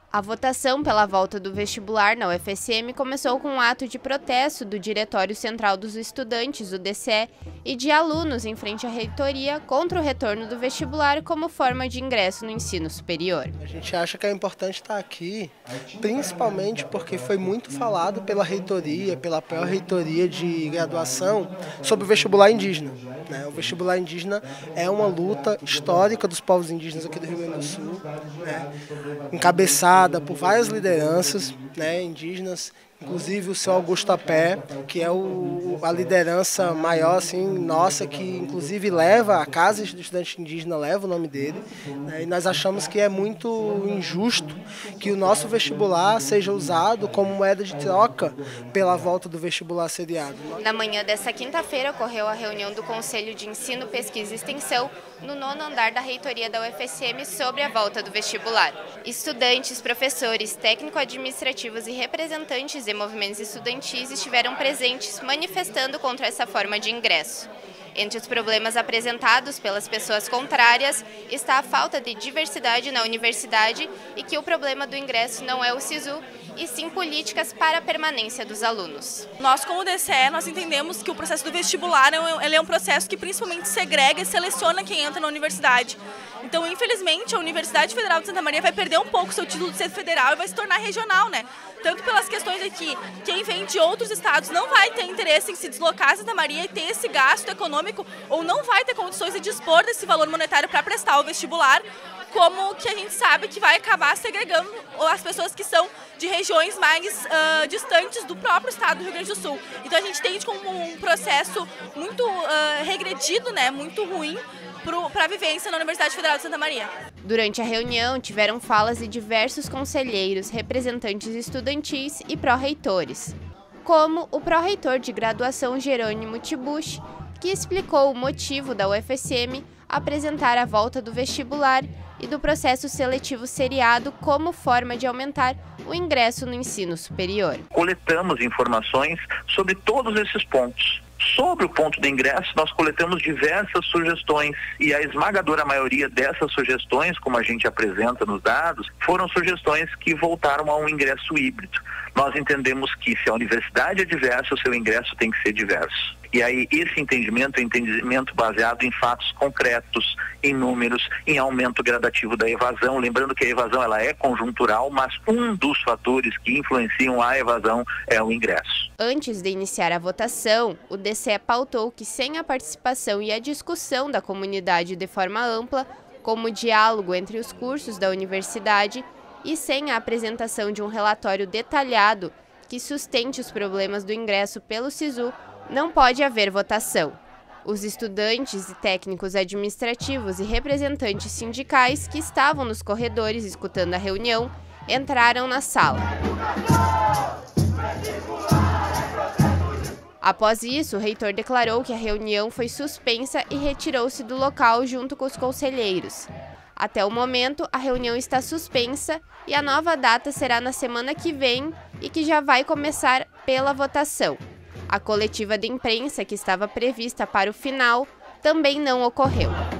A votação pela volta do vestibular na UFSM começou com um ato de protesto do Diretório Central dos Estudantes, o DCE, e de alunos em frente à reitoria contra o retorno do vestibular como forma de ingresso no ensino superior. A gente acha que é importante estar aqui, principalmente porque foi muito falado pela reitoria, pela pró-reitoria de graduação, sobre o vestibular indígena. O vestibular indígena é uma luta histórica dos povos indígenas aqui do Rio Grande do Sul, encabeçada por várias lideranças indígenas, inclusive o seu Augusto Apé, que é a liderança maior assim, nossa, que inclusive leva, a Casa do Estudante Indígena leva o nome dele, e nós achamos que é muito injusto que o nosso vestibular seja usado como moeda de troca pela volta do vestibular seriado. Na manhã desta quinta-feira ocorreu a reunião do Conselho de Ensino, Pesquisa e Extensão no 9º andar da reitoria da UFSM sobre a volta do vestibular. Estudantes, professores, técnico-administrativos e representantes de movimentos estudantis estiveram presentes manifestando contra essa forma de ingresso. Entre os problemas apresentados pelas pessoas contrárias está a falta de diversidade na universidade e que o problema do ingresso não é o SISU, e sim políticas para a permanência dos alunos. Nós, como DCE, nós entendemos que o processo do vestibular ele é um processo que principalmente segrega e seleciona quem entra na universidade. Então, infelizmente, a Universidade Federal de Santa Maria vai perder um pouco seu título de ser federal e vai se tornar regional, Tanto pelas questões de que quem vem de outros estados não vai ter interesse em se deslocar a Santa Maria e ter esse gasto econômico, ou não vai ter condições de dispor desse valor monetário para prestar o vestibular, como que a gente sabe que vai acabar segregando as pessoas que são de regiões mais distantes do próprio estado do Rio Grande do Sul. Então a gente entende como um processo muito regredido, muito ruim para a vivência na Universidade Federal de Santa Maria. Durante a reunião, tiveram falas de diversos conselheiros, representantes estudantis e pró-reitores, como o pró-reitor de graduação Jerônimo Tibuch, que explicou o motivo da UFSM apresentar a volta do vestibular e do processo seletivo seriado como forma de aumentar o ingresso no ensino superior. Coletamos informações sobre todos esses pontos. Sobre o ponto de ingresso, nós coletamos diversas sugestões e a esmagadora maioria dessas sugestões, como a gente apresenta nos dados, foram sugestões que voltaram a um ingresso híbrido. Nós entendemos que se a universidade é diversa, o seu ingresso tem que ser diverso. E aí esse entendimento é um entendimento baseado em fatos concretos, em números, em aumento gradativo da evasão. Lembrando que a evasão ela é conjuntural, mas um dos fatores que influenciam a evasão é o ingresso. Antes de iniciar a votação, o DCE pautou que sem a participação e a discussão da comunidade de forma ampla, como o diálogo entre os cursos da universidade e sem a apresentação de um relatório detalhado que sustente os problemas do ingresso pelo SISU, não pode haver votação. Os estudantes e técnicos administrativos e representantes sindicais que estavam nos corredores escutando a reunião entraram na sala. Após isso, o reitor declarou que a reunião foi suspensa e retirou-se do local junto com os conselheiros. Até o momento, a reunião está suspensa e a nova data será na semana que vem e que já vai começar pela votação. A coletiva de imprensa, que estava prevista para o final, também não ocorreu.